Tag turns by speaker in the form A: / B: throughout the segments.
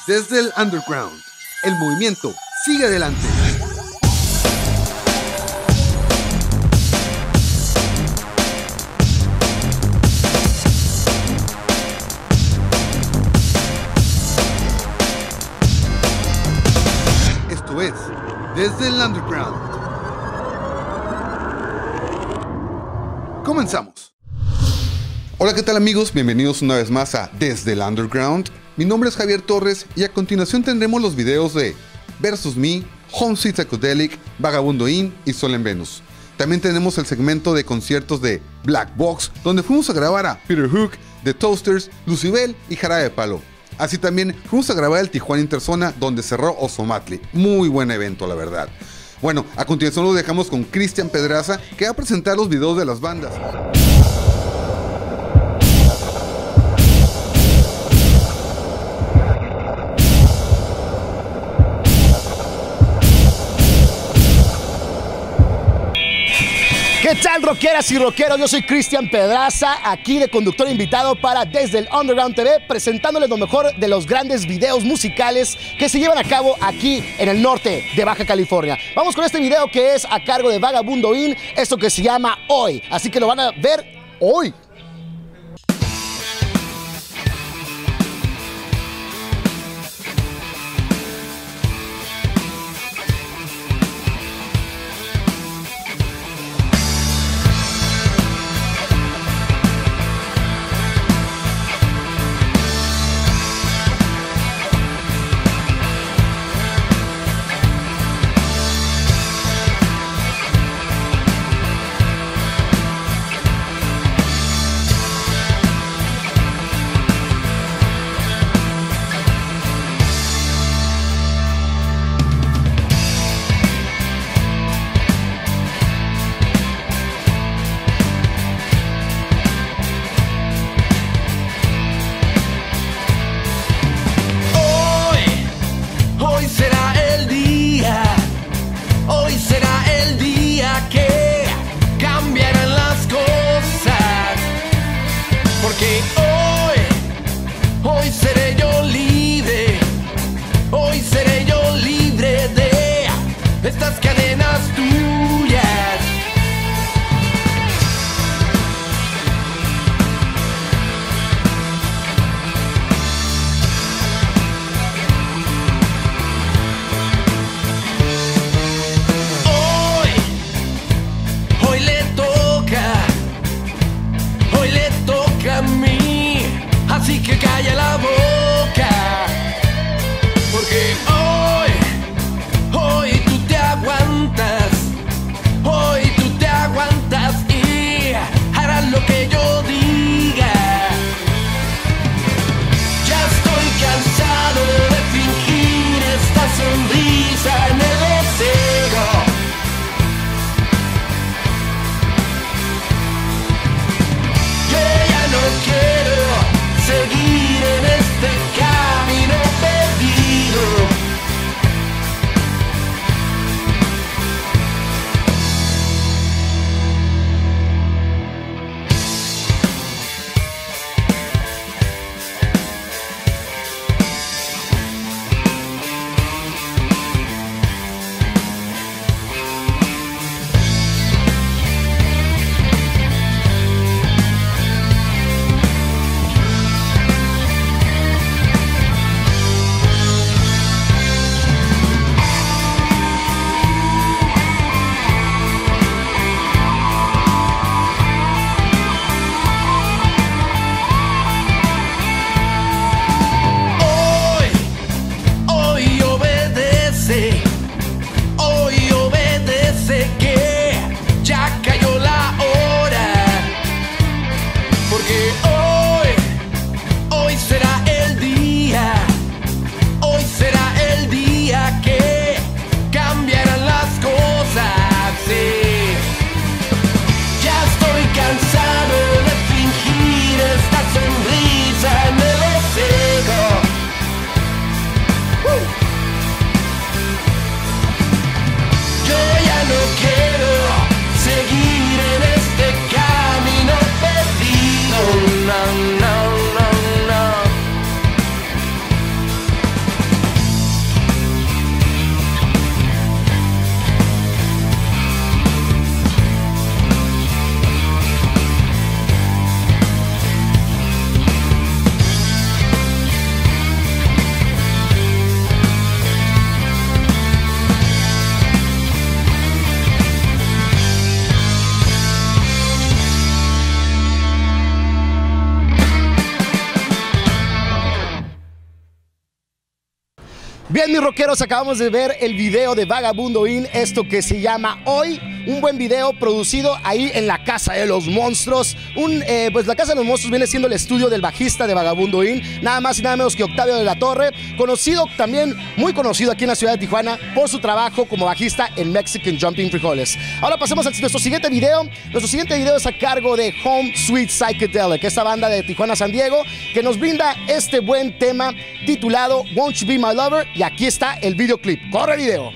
A: desde el underground. El movimiento sigue adelante. Esto es Desde el Underground. Comenzamos. Hola, ¿qué tal amigos? Bienvenidos una vez más a Desde el Underground. Mi nombre es Javier Torres y a continuación tendremos los videos de Versus Me, Home Sweet Psychedelic, Vagabundo Inn y Sol en Venus. También tenemos el segmento de conciertos de Black Box, donde fuimos a grabar a Peter Hook, The Toasters, Lucibel y Jarabe de Palo. Así también fuimos a grabar el Tijuana Interzona, donde cerró Ozomatli. Muy buen evento, la verdad. Bueno, a continuación lo dejamos con Cristian Pedraza, que va a presentar los videos de las bandas.
B: ¿Qué tal, rockeras y rockeros? Yo soy Cristian Pedraza, aquí de conductor invitado para Desde el Underground TV, presentándoles lo mejor de los grandes videos musicales que se llevan a cabo aquí en el norte de Baja California. Vamos con este video que es a cargo de Vagabundo Inn, esto que se llama Hoy, así que lo van a ver hoy.
C: Hoy seré yo libre de estas cadenas tuyas. Hoy le toca a mí, así que calla la boca, porque hoy tú te aguantas y harás lo que yo diga. Ya estoy cansado de fingir esta sonrisa en el deseo. Yo ya no quiero seguir en este camino perdido.
B: Bien, mis rockeros, acabamos de ver el video de Vagabundo Inn, esto que se llama Hoy. Un buen video producido ahí en la Casa de los Monstruos. Pues la Casa de los Monstruos viene siendo el estudio del bajista de Vagabundo Inn, nada más y nada menos que Octavio de la Torre, conocido también, muy conocido aquí en la ciudad de Tijuana por su trabajo como bajista en Mexican Jumping Frijoles. Ahora pasemos a nuestro siguiente video. Nuestro siguiente video es a cargo de Home Sweet Psychedelic, esta banda de Tijuana, San Diego, que nos brinda este buen tema titulado Won't You Be My Lover. Y aquí está el videoclip. ¡Corre video!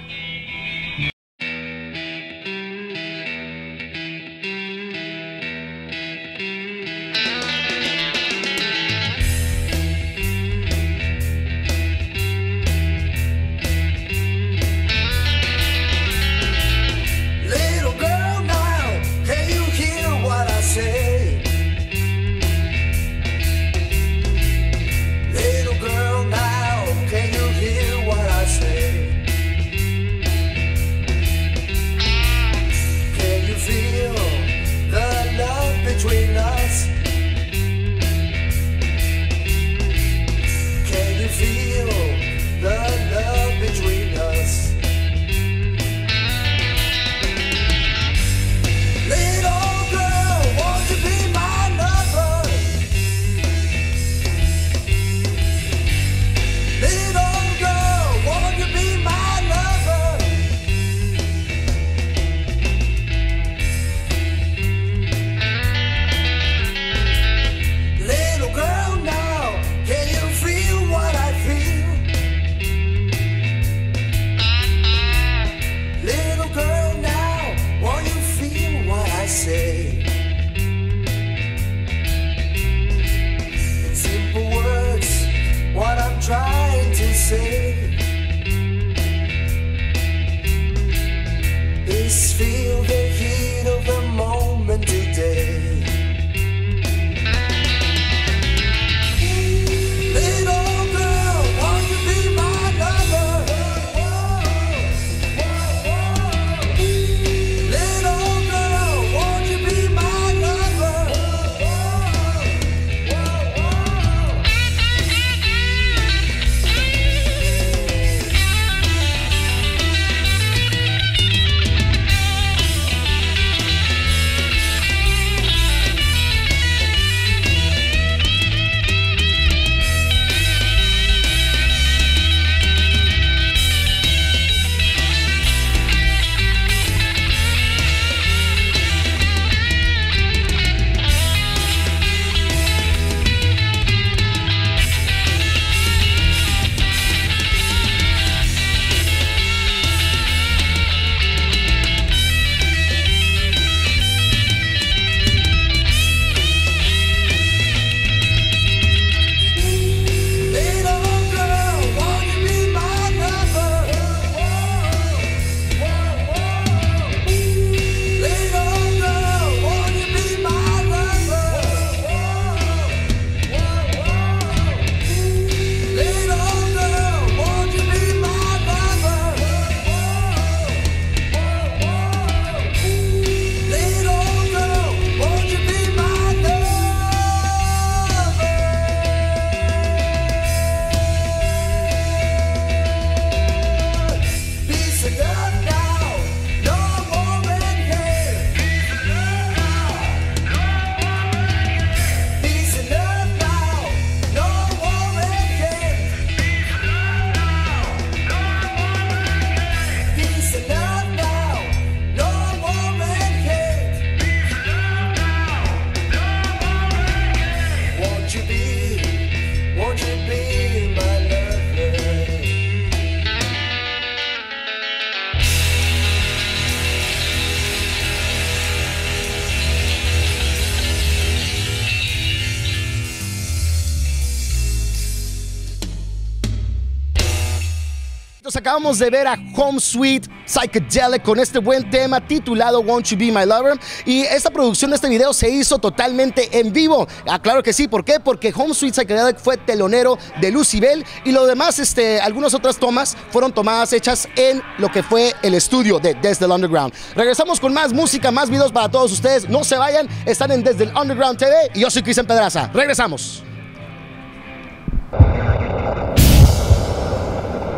B: Acabamos de ver a Home Sweet Psychedelic con este buen tema titulado Won't You Be My Lover, y esta producción de este video se hizo totalmente en vivo. Claro que sí, ¿por qué? Porque Home Sweet Psychedelic fue telonero de Lucybell y lo demás, algunas otras tomas fueron tomadas hechas en lo que fue el estudio de Desde el Underground. Regresamos con más música, más videos para todos ustedes. No se vayan, están en Desde el Underground TV y yo soy Cristian Pedraza. Regresamos.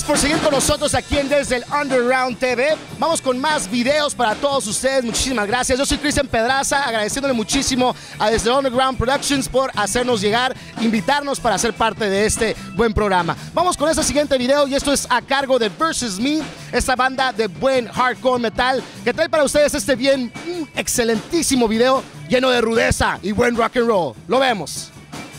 B: por seguir con nosotros aquí en Desde el Underground TV. Vamos con más videos para todos ustedes. Muchísimas gracias. Yo soy Cristian Pedraza, agradeciéndole muchísimo a Desde el Underground Productions por hacernos llegar, invitarnos para ser parte de este buen programa. Vamos con este siguiente video y esto es a cargo de Versus Me, esta banda de buen hardcore metal que trae para ustedes este bien excelentísimo video lleno de rudeza y buen rock and roll. Lo vemos.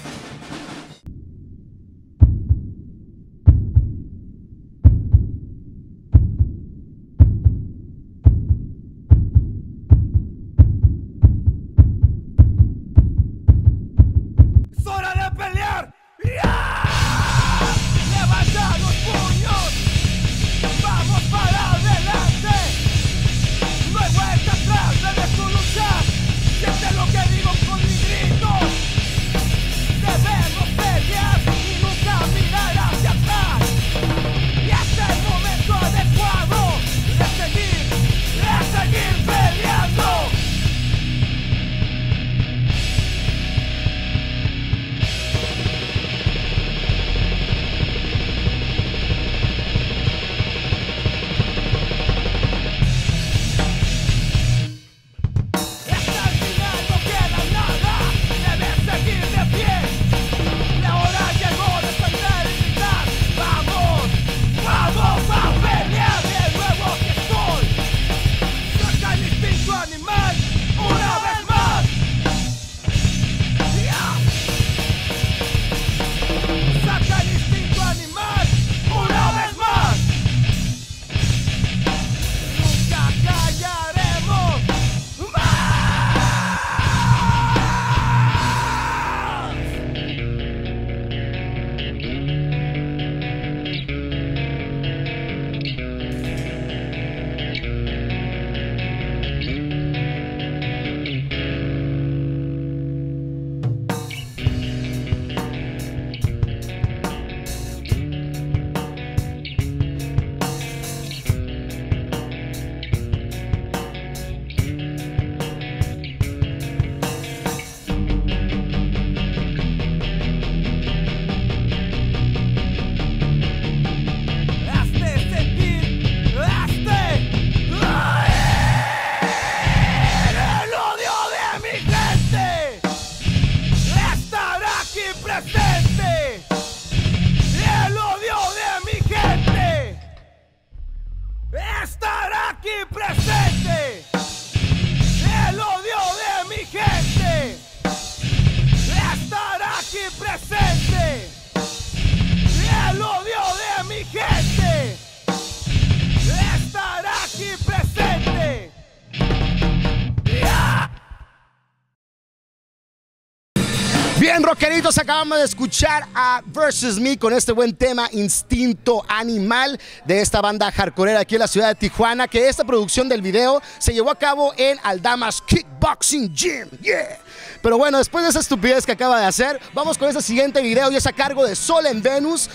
B: Bien, rockeritos, acabamos de escuchar a Versus Me con este buen tema Instinto Animal de esta banda hardcoreera aquí en la ciudad de Tijuana, que esta producción del video se llevó a cabo en Aldamas Kickboxing Gym. Yeah. Pero bueno, después de esa estupidez que acaba de hacer, vamos con este siguiente video y es a cargo de Sol en Venus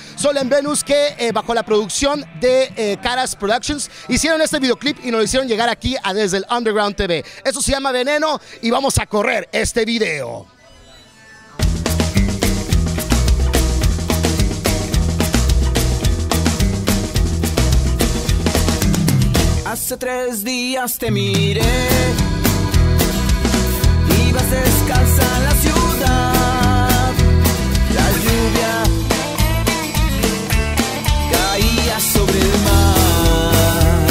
B: que bajo la producción de Caras Productions hicieron este videoclip y nos lo hicieron llegar aquí a Desde el Underground TV. Esto se llama Veneno y vamos a correr este video.
C: Hace 3 días te miré, ibas descalza en la ciudad, la lluvia caía sobre el mar.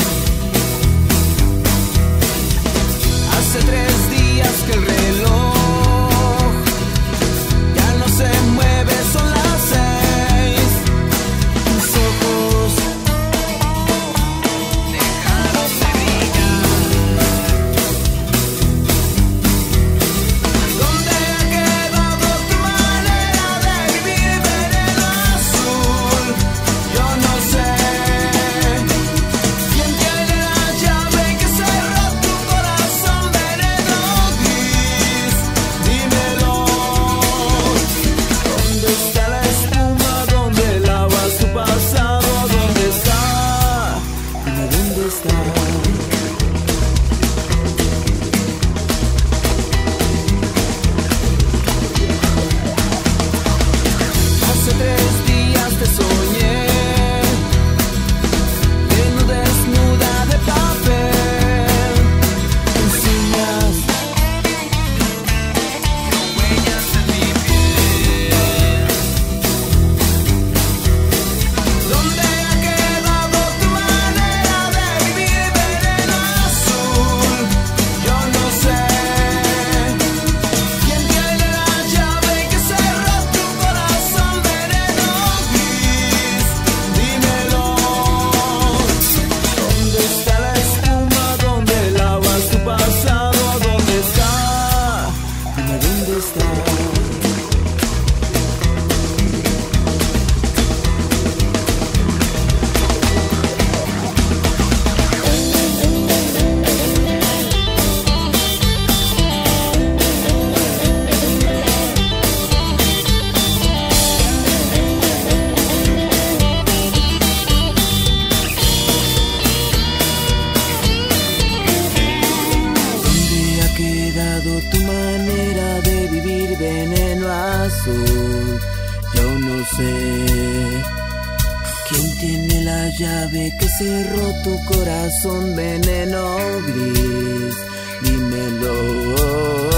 C: Hace 3 días que el reloj ya no se mueve, son las 6, tus ojos sé quién tiene la llave que cerró tu corazón, veneno gris. Dímelo.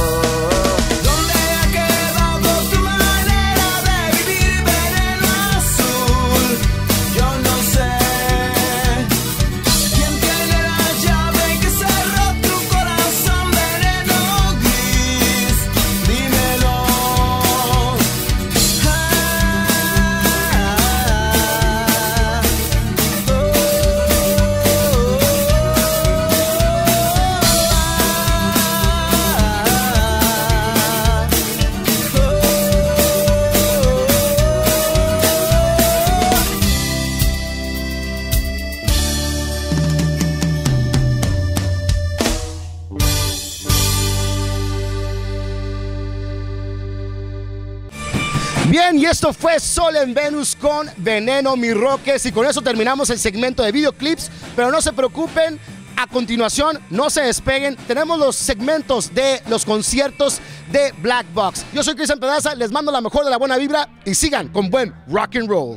B: Bien, y esto fue Sol en Venus con Veneno, mis roques, y con eso terminamos el segmento de videoclips, pero no se preocupen, a continuación, no se despeguen, tenemos los segmentos de los conciertos de Black Box. Yo soy Cristian Pedraza, les mando la mejor de la buena vibra y sigan con buen rock and roll.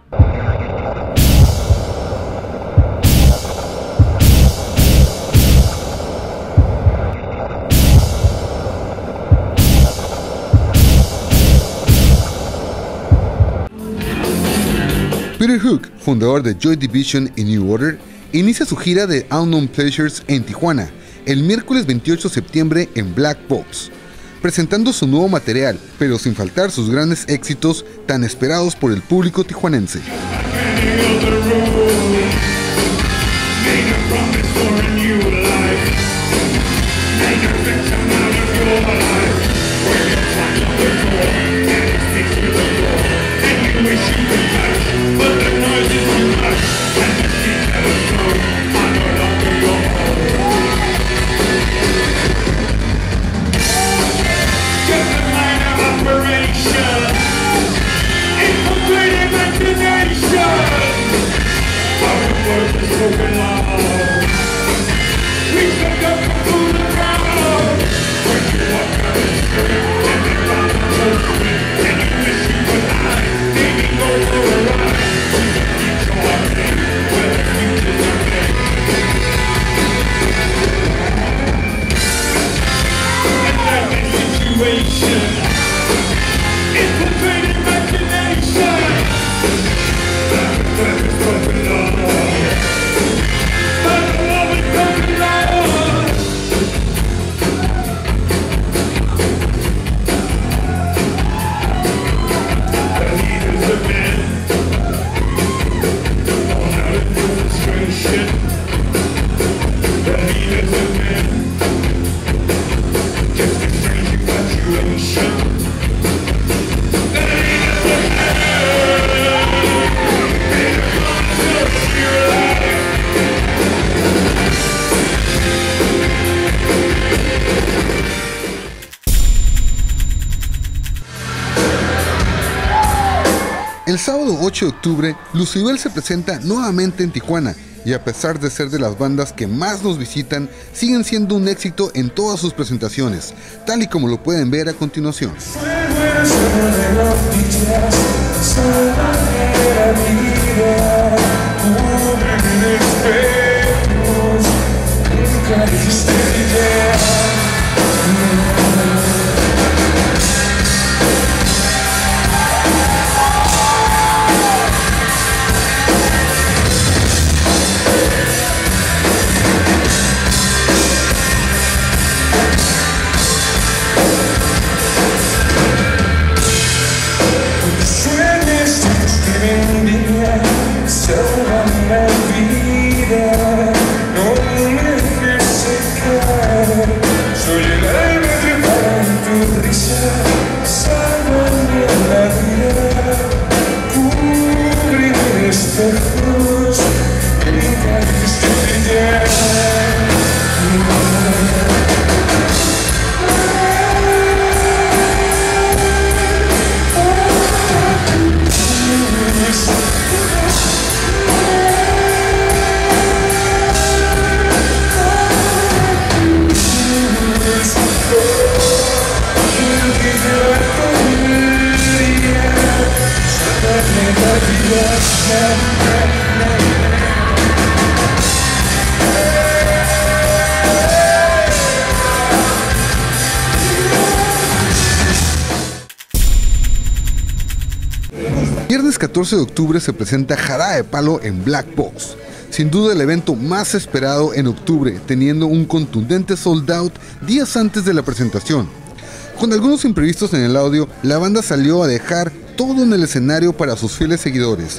A: Peter Hook, fundador de Joy Division y New Order, inicia su gira de Unknown Pleasures en Tijuana el miércoles 28 de septiembre en Black Box, presentando su nuevo material, pero sin faltar sus grandes éxitos tan esperados por el público tijuanense. El sábado 8 de octubre, Lucibel se presenta nuevamente en Tijuana y a pesar de ser de las bandas que más nos visitan, siguen siendo un éxito en todas sus presentaciones, tal y como lo pueden ver a continuación. Viernes 14 de octubre se presenta Jarabe de Palo en Black Box. Sin duda el evento más esperado en octubre, teniendo un contundente sold out días antes de la presentación. Con algunos imprevistos en el audio, la banda salió a dejar todo en el escenario para sus fieles seguidores.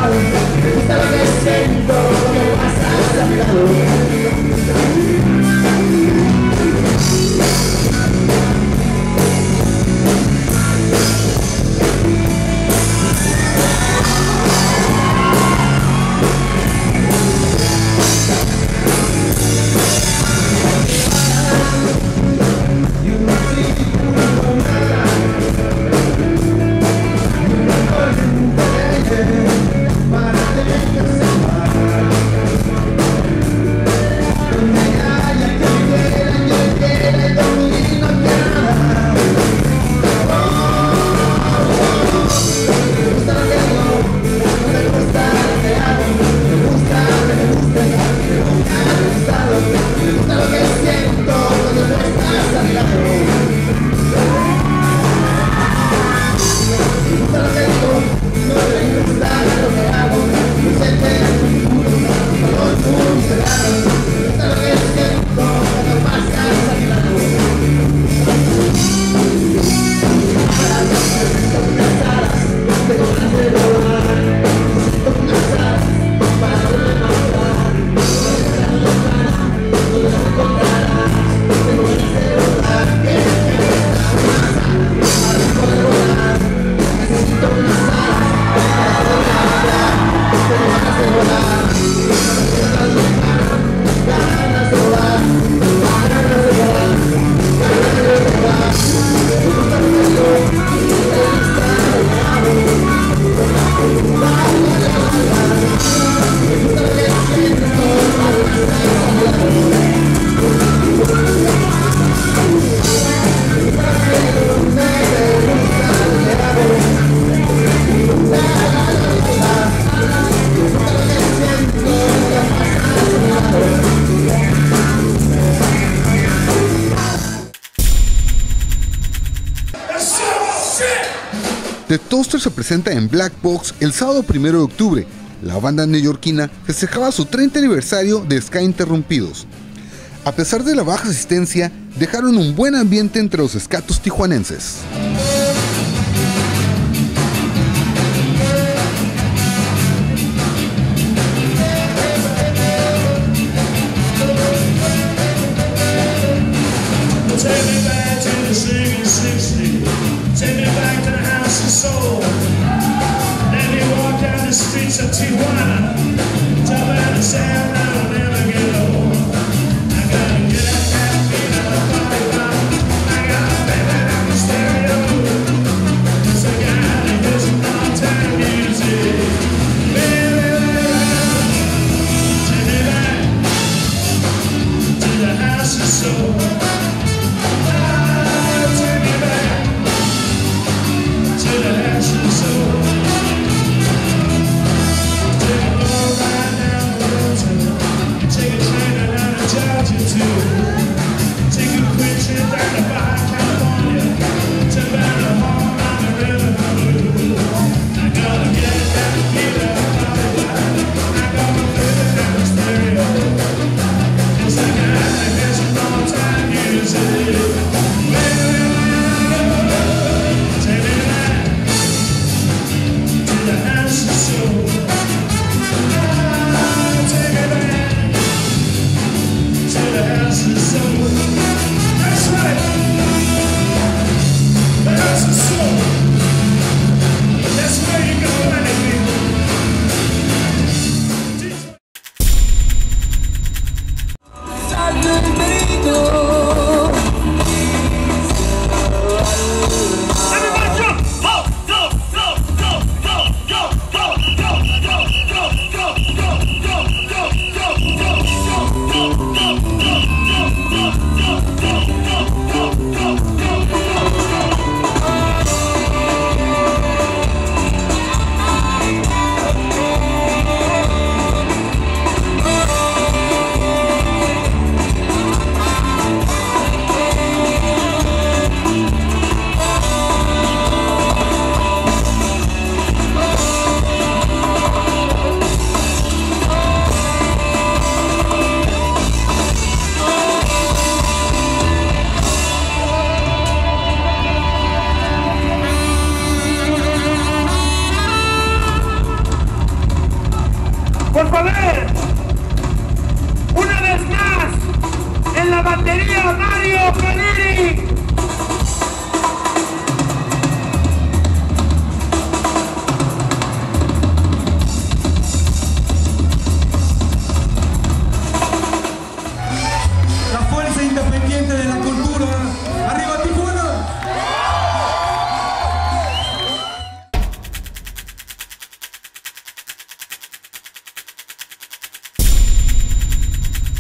A: The Toaster se presenta en Black Box el sábado 1 de octubre. La banda neoyorquina festejaba su 30 aniversario de Ska Interrumpidos. A pesar de la baja asistencia, dejaron un buen ambiente entre los escatos tijuanenses.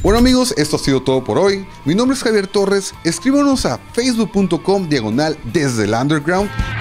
A: Bueno amigos, esto ha sido todo por hoy. Mi nombre es Javier Torres. Escríbanos a facebook.com/desde el underground